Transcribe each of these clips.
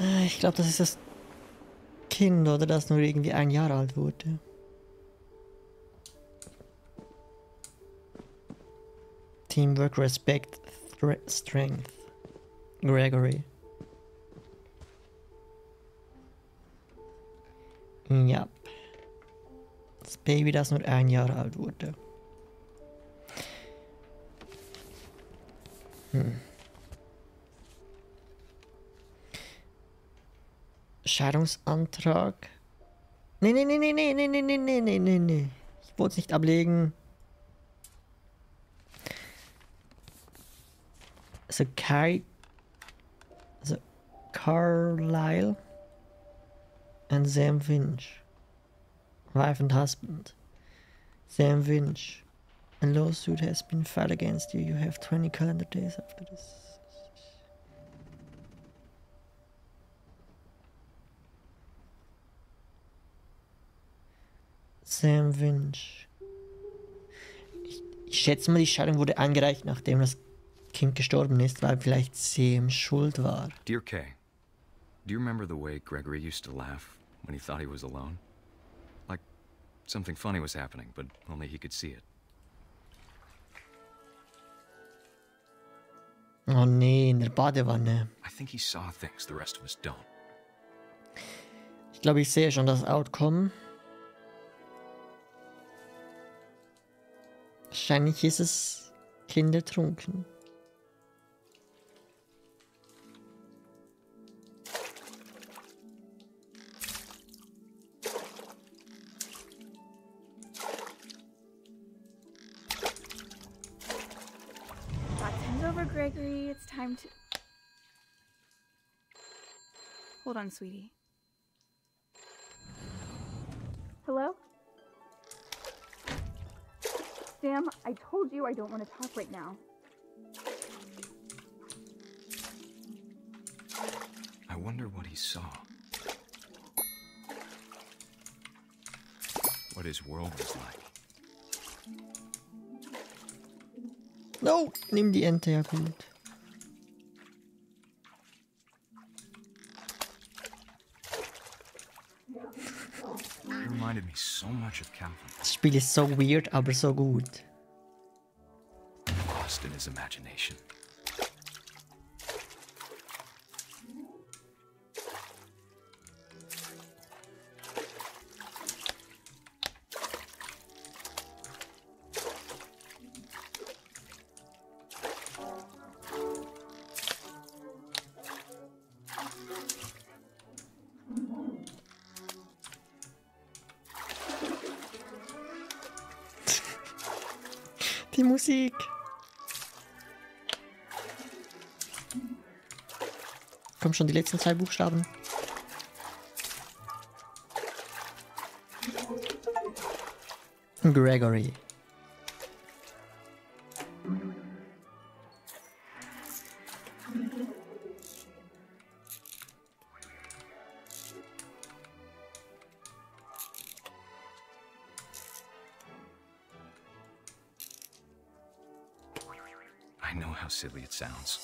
Ich glaube, das ist das Kind, oder das nur irgendwie 1 Jahr alt wurde. Teamwork, Respect, Strength. Gregory. Ja. Das Baby, das nur 1 Jahr alt wurde. Scheidungsantrag. Nee. Ich wollte es nicht ablegen. Also Carlisle and Sam Finch. Wife and husband. Sam Finch. A lawsuit has been filed against you. You have 20 calendar days after this. Sam Finch. Ich schätze mal, die Scheidung wurde eingereicht, nachdem das Kind gestorben ist, weil vielleicht Sam schuld war. Dear Kay, do you remember the way Gregory used to laugh when he thought he was alone? Like something funny was happening, but only he could see it. Oh nee, in der Badewanne. I think he saw things the rest of us don't. Ich glaube, ich sehe schon das Outcome. Wahrscheinlich ist es Kind ertrunken. Time's over, Gregory. It's time to... Hold on, sweetie. Hello? Sam, I told you I don't want to talk right now. I wonder what he saw. What his world was like. No, nimm die Ente, ja gut. He reminded me so much of Calvin. Das Spiel ist so weird, aber so gut. Lost in his imagination. Die Musik. Komm schon, die letzten 2 Buchstaben. Gregory. I know how silly it sounds.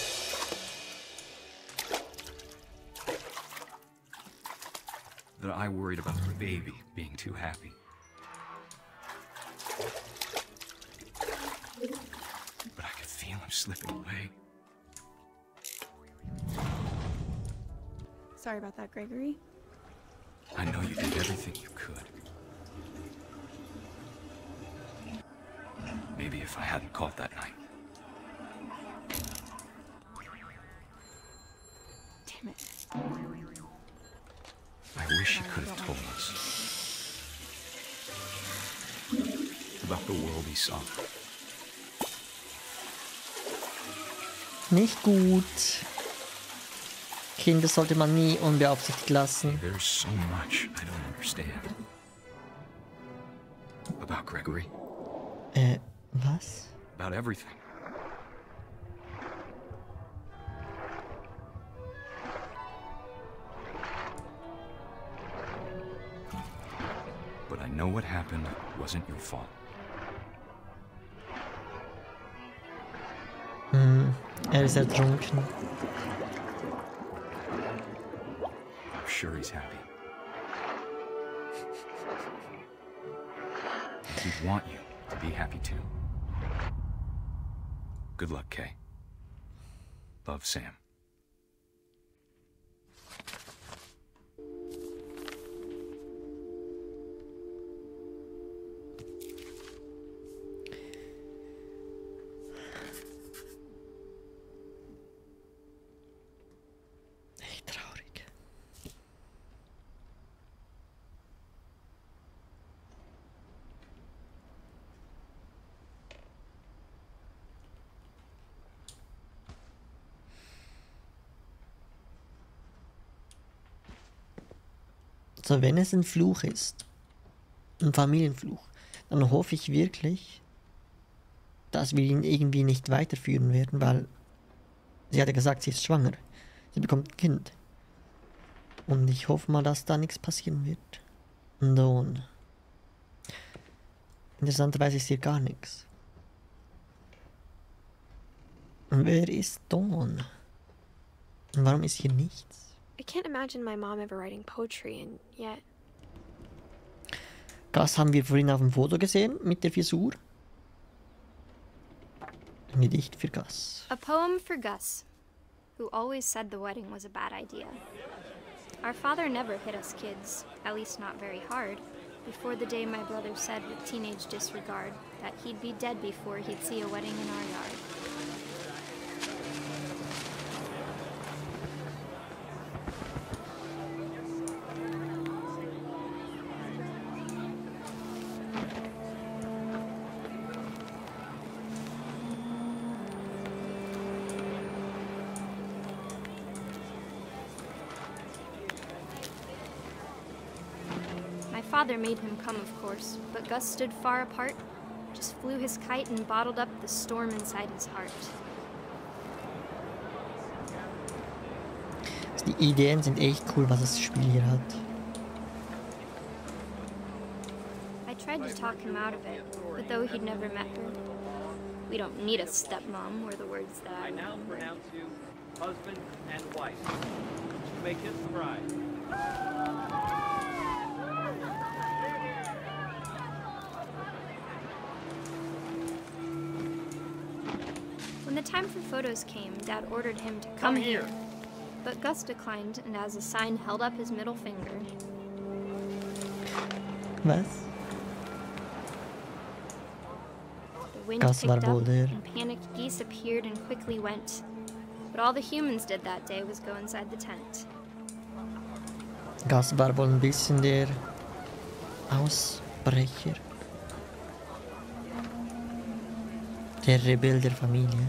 That I worried about the baby being too happy. But I could feel him slipping away. Sorry about that, Gregory. I know you did everything you could. Maybe if I hadn't called that night. Damn it. I wish you could have told us about the world he saw. Nicht gut. Kinder sollte man nie unbeaufsichtigt lassen. There's so much I don't understand. About Gregory. Was? About everything. But I know what happened wasn't your fault. Er ist ertrunken. sure he's happy. He'd want you to be happy too. Good luck, Kay. Love, Sam. Echt traurig. So, wenn es ein Fluch ist, ein Familienfluch, dann hoffe ich wirklich, dass wir ihn irgendwie nicht weiterführen werden, weil sie hat ja gesagt, sie ist schwanger. Sie bekommt ein Kind. Und ich hoffe mal, dass da nichts passieren wird. Dawn. Interessanterweise ist hier gar nichts. Und wer ist Dawn? Und warum ist hier nichts? I can't imagine my mom ever writing poetry, and yet... Gus haben wir vorhin auf dem Foto gesehen, mit der Frisur. Ein Gedicht für Gus. A poem for Gus, who always said the wedding was a bad idea. Our father never hit us kids, at least not very hard, before the day my brother said with teenage disregard that he'd be dead before he'd see a wedding in our yard. My father made him come, of course, but Gus stood far apart, just flew his kite and bottled up the storm inside his heart. Die Ideen sind echt cool, was das Spiel hier hat. I tried to talk him out of it, but though he'd never met her, we don't need a stepmom were the words that I I now remember. pronounce you husband and wife. Make his bride. When the time for photos came, Dad ordered him to come here. But Gus declined, and as a sign held up his middle finger. Was? The wind Gus picked war wohl up, der. and panicked geese appeared and quickly went. But all the humans did that day was go inside the tent. Gus war wohl ein bisschen der Ausbrecher. Der Rebell der Familie.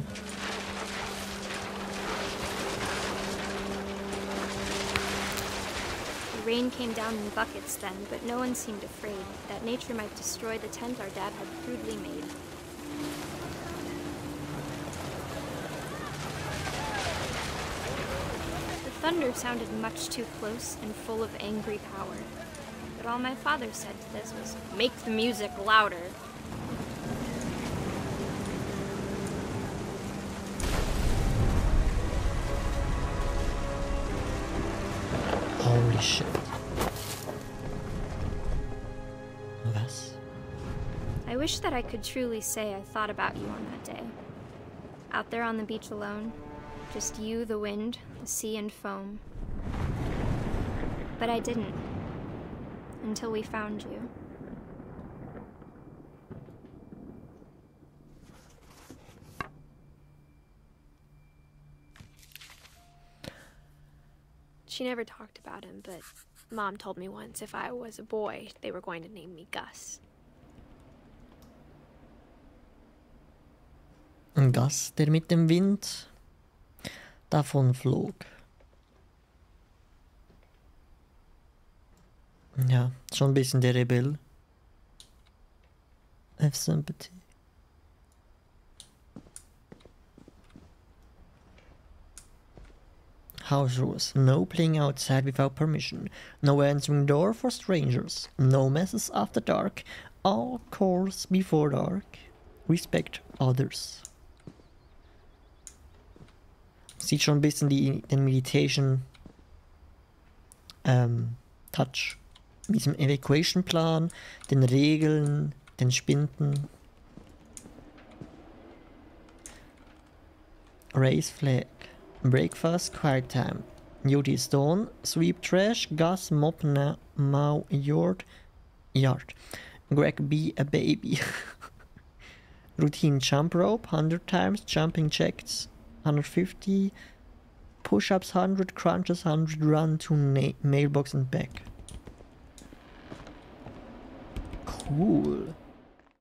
The rain came down in buckets then, but no one seemed afraid that nature might destroy the tent our dad had crudely made. The thunder sounded much too close and full of angry power. But all my father said to this was, "Make the music louder." Holy shit. Was? I wish that I could truly say I thought about you on that day. Out there on the beach alone, just you, the wind, the sea, and foam. But I didn't. Until we found you. She never talked about him, but Mom told me once if I was a boy, they were going to name me Gus. Ein Gus, der mit dem Wind davon flog. Ja, schon ein bisschen der Rebell. Have sympathy. House rules. No playing outside without permission. No answering door for strangers. No messes after dark. All chores before dark. Respect others. Sieht schon ein bisschen den militärischen Touch. Mit diesem Evacuation-Plan, den Regeln, den Spinden. Raise flag. Breakfast, quiet time. Duty is done. Sweep trash. Gus mop mow yard. Greg be a baby. Routine jump rope 100 times. Jumping jacks 150. Push-ups 100. Crunches 100. Run to mailbox and back. Cool.